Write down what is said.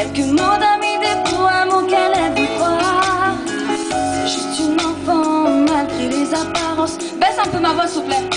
Quelques mots d'amis, des poèmes auxquels elle veut croire. C'est juste une enfant malgré les apparences. Baisse un peu ma voix s'il vous plaît.